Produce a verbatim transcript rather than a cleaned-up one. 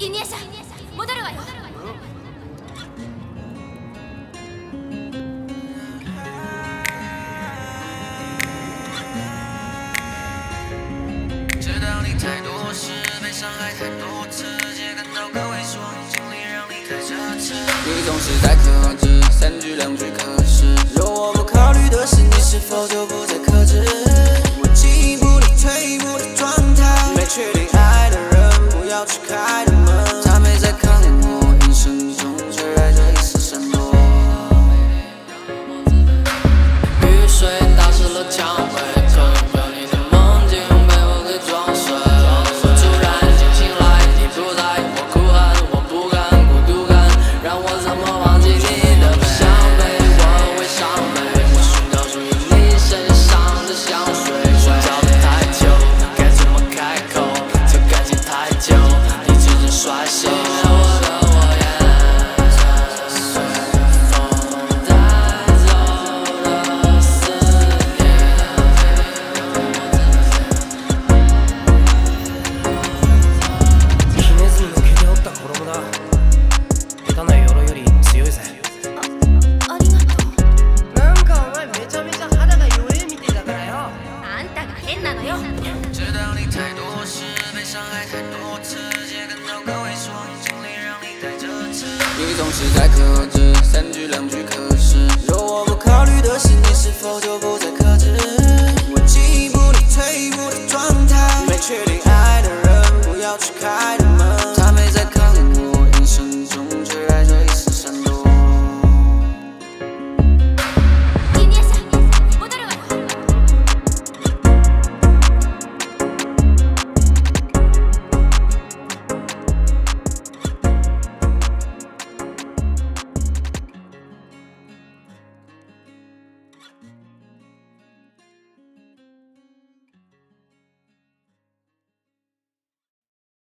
イニエシャ戻るわよ。 知道你太多事，被伤害太多次，也感到更为说你尽力让你开这次。你总是在克制，三句两句可是，若我不考虑的是你是否就不再克制？我进不了退步的状态，没确定爱的人不要去开的门，他没在看我，眼神中却带着一丝闪躲。雨水打湿了蔷薇，可有你的梦境被我给撞碎。突然间醒来，你不在，我哭喊，我不甘，孤独感让我怎么忘记你的美？伤悲，我会伤悲，我寻找属于你身上的香水，找得太久，该怎么开口？这感情太久，你只是刷新了我的我眼，随风带走了思念。 ヒネズミの毛で折った衣だ。下手な鎧より強いぜ。 ありがとう。 なんかお前めちゃめちゃ肌が弱えみてえだからよ。 あんたが変なのよ。 知道你太多事，被伤害太多次，也感到更为说你尽力让你带这次。你总是在克制，三句两句可是，若我不考虑的是你是否就不